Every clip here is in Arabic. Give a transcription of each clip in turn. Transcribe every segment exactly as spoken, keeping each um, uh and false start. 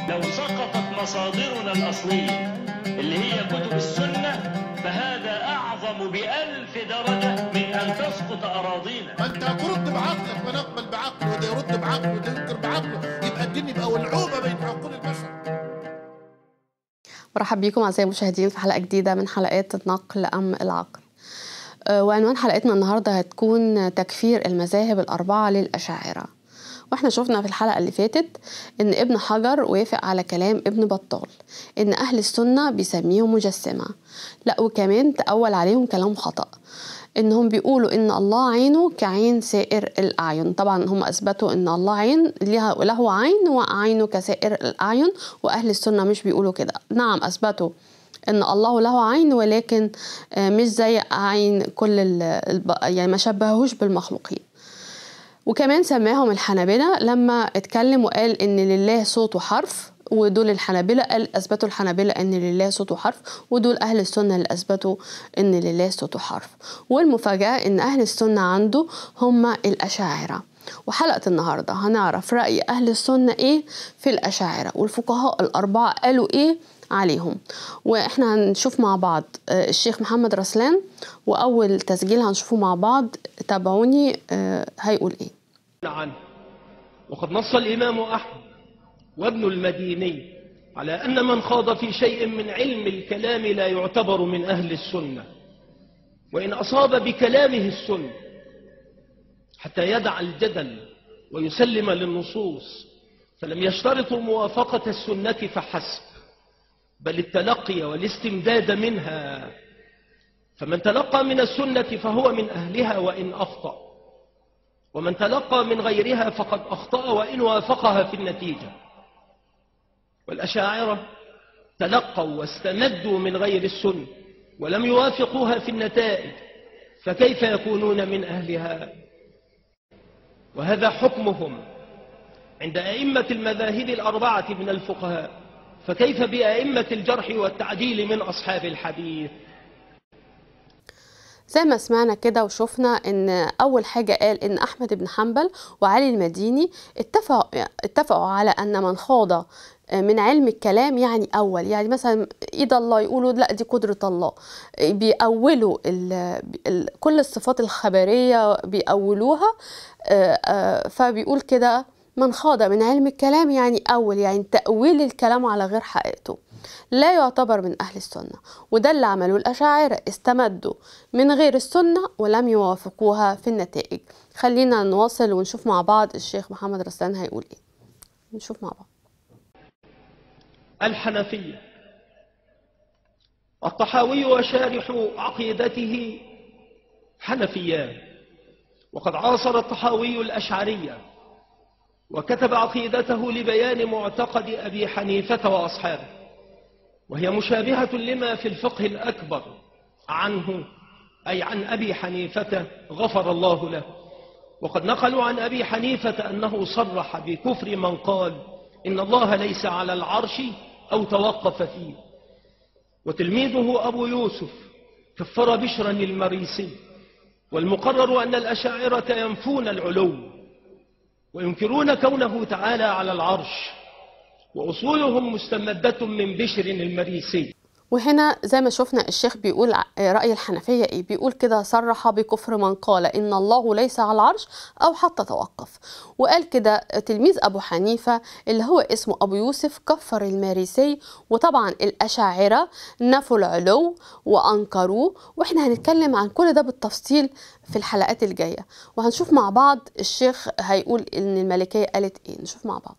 لو سقطت مصادرنا الأصلية اللي هي كتب السنة فهذا أعظم بألف درجة من أن تسقط أراضينا. ما أنت ترد بعقلك ونقبل بعقله، وده يرد بعقله وده ينكر بعقله، يبقى الدين يبقى ولعوبة بين عقول البشر. مرحب بيكم أعزائي المشاهدين في حلقة جديدة من حلقات نقل أم العقل. وعنوان حلقتنا النهاردة هتكون تكفير المذاهب الأربعة للأشاعرة. واحنا شفنا في الحلقة اللي فاتت ان ابن حجر وافق على كلام ابن بطال ان اهل السنة بيسميهم مجسمة، لا وكمان تأول عليهم كلام خطأ انهم بيقولوا ان الله عينه كعين سائر الاعين. طبعا هم اثبتوا ان الله عين له عين وعينه كسائر الاعين، واهل السنة مش بيقولوا كده. نعم اثبتوا ان الله له عين ولكن مش زي عين كل الب... يعني ما شبهوش بالمخلوقين. وكمان سماهم الحنابلة لما اتكلم وقال ان لله صوت وحرف، ودول الحنابلة قال اثبتوا الحنابلة ان لله صوت وحرف، ودول اهل السنة اللي اثبتوا ان لله صوت وحرف. والمفاجأة ان اهل السنة عنده هم الاشاعرة. وحلقة النهاردة هنعرف رأي اهل السنة ايه في الاشاعرة، والفقهاء الاربعة قالوا ايه عليهم. واحنا هنشوف مع بعض الشيخ محمد رسلان، واول تسجيل هنشوفه مع بعض تابعوني هيقول ايه. عنه. وقد نص الإمام أحمد وابن المديني على أن من خاض في شيء من علم الكلام لا يعتبر من أهل السنة، وإن أصاب بكلامه السنة حتى يدع الجدل ويسلم للنصوص، فلم يشترطوا موافقة السنة فحسب، بل التلقي والاستمداد منها. فمن تلقى من السنة فهو من أهلها وإن أخطأ، ومن تلقى من غيرها فقد أخطأ وإن وافقها في النتيجة. والأشاعرة تلقوا واستمدوا من غير السنة ولم يوافقوها في النتائج، فكيف يكونون من أهلها؟ وهذا حكمهم عند أئمة المذاهب الأربعة من الفقهاء، فكيف بأئمة الجرح والتعديل من أصحاب الحديث؟ زي ما سمعنا كده وشفنا ان اول حاجة قال ان احمد بن حنبل وعلي المديني اتفقوا اتفقوا على ان من خاض من علم الكلام يعني اول، يعني مثلا ايد الله يقولوا لا دي قدرة الله، بيأولوا ال ال كل الصفات الخبرية بيأولوها. فبيقول كده من خاض من علم الكلام يعني اول، يعني تأويل الكلام على غير حقيقته لا يعتبر من أهل السنة. وده اللي عملوه الأشاعرة، استمدوا من غير السنة ولم يوافقوها في النتائج. خلينا نواصل ونشوف مع بعض الشيخ محمد رسلان هيقول ايه. نشوف مع بعض. الحنفية. الطحاوي وشارح عقيدته حنفيان، وقد عاصر الطحاوي الأشعرية وكتب عقيدته لبيان معتقد أبي حنيفة وأصحابه، وهي مشابهة لما في الفقه الأكبر عنه، أي عن أبي حنيفة غفر الله له. وقد نقلوا عن أبي حنيفة أنه صرح بكفر من قال إن الله ليس على العرش أو توقف فيه. وتلميذه أبو يوسف كفر بشرا المريسي. والمقرر أن الأشاعرة ينفون العلو وينكرون كونه تعالى على العرش، وأصولهم مستمدة من بشر المريسي. وهنا زي ما شفنا الشيخ بيقول رأي الحنفية ايه، بيقول كده صرح بكفر من قال إن الله ليس على العرش أو حتى توقف. وقال كده تلميذ أبو حنيفة اللي هو اسمه أبو يوسف كفر الماريسي. وطبعا الأشاعرة نفوا العلو وأنكروه، وإحنا هنتكلم عن كل ده بالتفصيل في الحلقات الجاية. وهنشوف مع بعض الشيخ هيقول إن المالكية قالت ايه. نشوف مع بعض.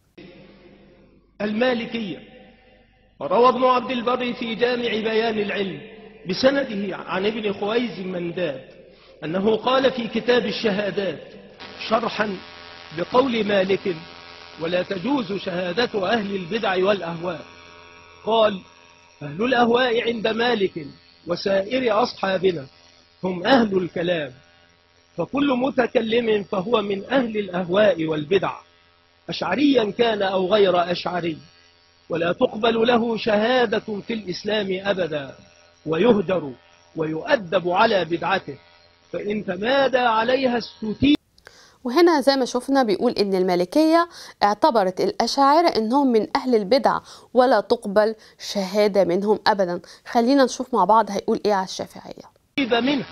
المالكية. وروى ابن عبد البر في جامع بيان العلم بسنده عن ابن خويز منداد أنه قال في كتاب الشهادات شرحا بقول مالك ولا تجوز شهادة أهل البدع والأهواء، قال أهل الأهواء عند مالك وسائر أصحابنا هم أهل الكلام، فكل متكلم فهو من أهل الأهواء والبدع أشعريا كان أو غير أشعري، ولا تقبل له شهادة في الإسلام أبدا، ويهجر ويؤدب على بدعته، فإن تمادى عليها استتيب. وهنا زي ما شفنا بيقول إن المالكية اعتبرت الأشاعرة إنهم من أهل البدع ولا تقبل شهادة منهم أبدا. خلينا نشوف مع بعض هيقول إيه على الشافعية. منه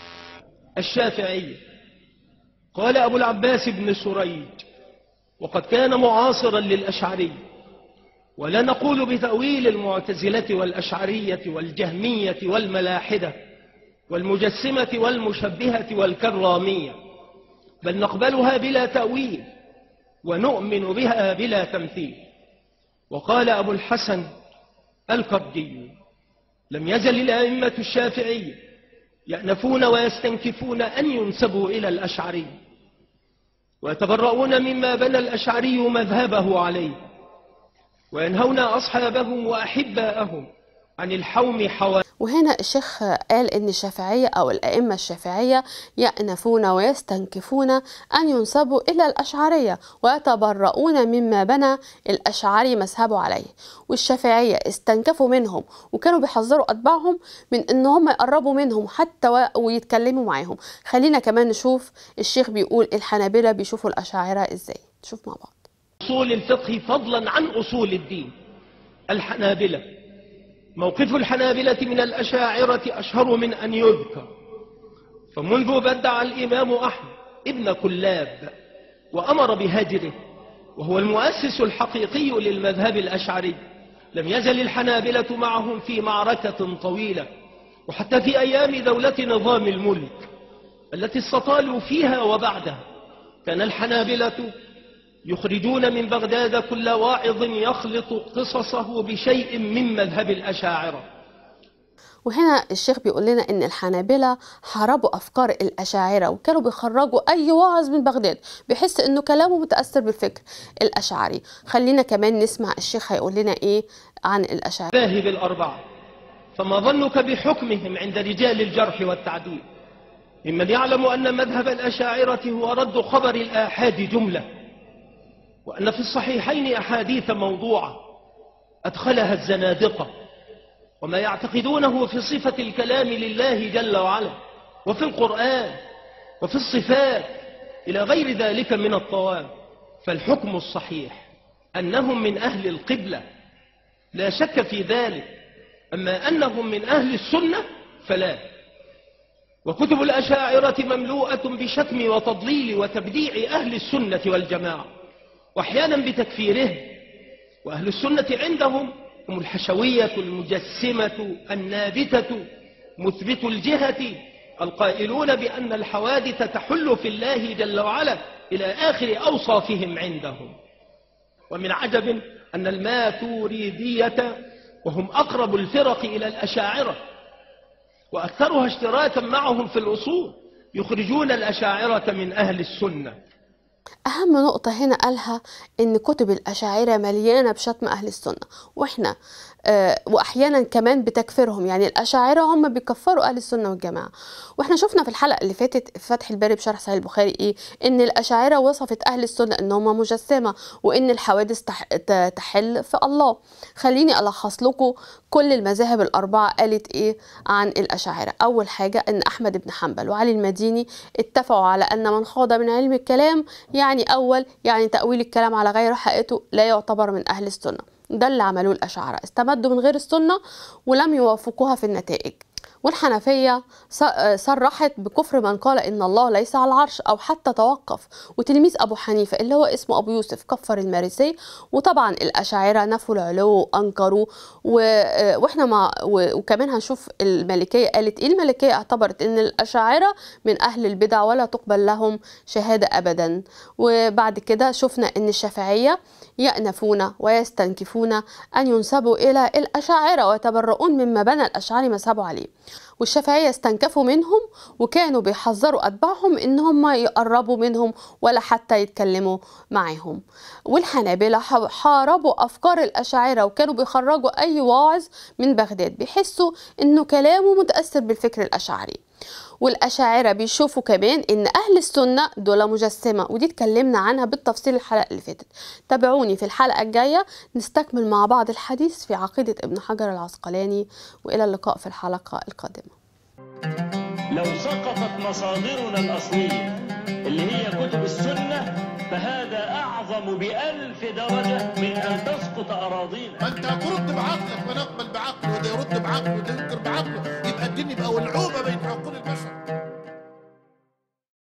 الشافعية قال أبو العباس بن سريج، وقد كان معاصرا للأشعري، ولا نقول بتأويل المعتزلة والأشعرية والجهمية والملاحدة والمجسمة والمشبهة والكرامية، بل نقبلها بلا تأويل ونؤمن بها بلا تمثيل. وقال أبو الحسن الكردي: لم يزل الأئمة الشافعية يأنفون ويستنكفون أن ينسبوا إلى الأشعري، ويتبرؤون مما بنى الأشعري مذهبه عليه، وينهون أصحابهم وأحباءهم عن الحوم حوالي. وهنا الشيخ قال إن الشافعية أو الأئمة الشافعية يأنفون ويستنكفون أن ينسبوا إلى الأشعرية ويتبرؤون مما بنى الأشعري مذهبه عليه، والشافعية استنكفوا منهم وكانوا بيحذروا أتباعهم من إن هم يقربوا منهم حتى ويتكلموا معاهم. خلينا كمان نشوف الشيخ بيقول الحنابلة بيشوفوا الأشاعرة إزاي. نشوف مع بعض. أصول الفقه فضلا عن أصول الدين. الحنابلة، موقف الحنابلة من الأشاعرة أشهر من أن يذكر، فمنذ بدع الإمام أحمد ابن كلاب وأمر بهجره، وهو المؤسس الحقيقي للمذهب الأشعري، لم يزل الحنابلة معهم في معركة طويلة، وحتى في أيام دولة نظام الملك التي استطالوا فيها وبعدها كان الحنابلة يخرجون من بغداد كل واعظ يخلط قصصه بشيء من مذهب الأشاعرة. وهنا الشيخ بيقول لنا إن الحنابلة حاربوا أفكار الأشاعرة وكانوا بيخرجوا أي واعظ من بغداد بيحس إنه كلامه متأثر بالفكر الأشعري. خلينا كمان نسمع الشيخ هيقول لنا إيه عن الأشاعرة. المذاهب الأربعة، فما ظنك بحكمهم عند رجال الجرح والتعديل ممن يعلم أن مذهب الأشاعرة هو رد خبر الآحاد جملة، وأن في الصحيحين أحاديث موضوعة أدخلها الزنادقة، وما يعتقدونه في صفة الكلام لله جل وعلا وفي القرآن وفي الصفات إلى غير ذلك من الطوام. فالحكم الصحيح أنهم من أهل القبلة لا شك في ذلك، أما أنهم من أهل السنة فلا. وكتب الأشاعرة مملوءة بشتم وتضليل وتبديع أهل السنة والجماعة، وأحيانا بتكفيرهم. وأهل السنة عندهم هم الحشوية المجسمة النابتة مثبت الجهة القائلون بأن الحوادث تحل في الله جل وعلا إلى آخر أوصافهم عندهم. ومن عجب أن الماتوريدية وهم أقرب الفرق إلى الأشاعرة وأكثرها اشتراكا معهم في الأصول يخرجون الأشاعرة من أهل السنة. أهم نقطة هنا قالها إن كتب الأشاعرة مليانة بشتم أهل السنة، وإحنا آه وأحيانا كمان بتكفيرهم، يعني الأشاعرة هم بيكفروا أهل السنة والجماعة. وإحنا شفنا في الحلقة اللي فاتت في فتح الباري بشرح صحيح البخاري إيه إن الأشاعرة وصفت أهل السنة إن هم مجسمة وإن الحوادث تح تحل في الله. خليني ألخص لكم كل المذاهب الأربعة قالت إيه عن الأشاعرة. أول حاجة إن أحمد بن حنبل وعلي المديني اتفقوا على أن من خاض من علم الكلام يعني أول يعني تأويل الكلام على غير حقيقته لا يعتبر من أهل السنة. ده اللي عملوه الأشاعرة، استمدوا من غير السنة ولم يوافقوها في النتائج. والحنفية صرحت بكفر من قال إن الله ليس على العرش أو حتى توقف، وتلميذ أبو حنيفة اللي هو اسمه أبو يوسف كفر المارسي. وطبعا الأشاعرة نفوا العلو وأنكروا و... وإحنا مع... و... وكمان هنشوف المالكية قالت إيه. المالكية اعتبرت إن الأشاعرة من أهل البدع ولا تقبل لهم شهادة أبدا. وبعد كده شفنا إن الشافعية يأنفون ويستنكفون أن ينسبوا إلى الأشاعرة ويتبرؤون مما بنى الأشعري مذهبه عليه، والشافعية استنكفوا منهم وكانوا بيحذروا أتباعهم إن هم يقربوا منهم ولا حتى يتكلموا معهم. والحنابلة حاربوا أفكار الأشاعرة وكانوا بيخرجوا أي واعظ من بغداد بيحسوا إنه كلامه متأثر بالفكر الأشعري. والأشاعرة بيشوفوا كمان إن أهل السنة دول مجسمة، ودي اتكلمنا عنها بالتفصيل الحلقة اللي فاتت. تابعوني في الحلقة الجاية نستكمل مع بعض الحديث في عقيدة ابن حجر العسقلاني، وإلى اللقاء في الحلقة القادمة. لو سقطت مصادرنا الأصلية اللي هي كتب السنة فهذا أعظم بألف درجة من أن تسقط أراضينا. ما أنت ترد بعقلك ونقبل بعقله، وده يرد بعقله وده ينكر بعقله، يبقى الدين يبقى ولعوبة بين عقول البشر.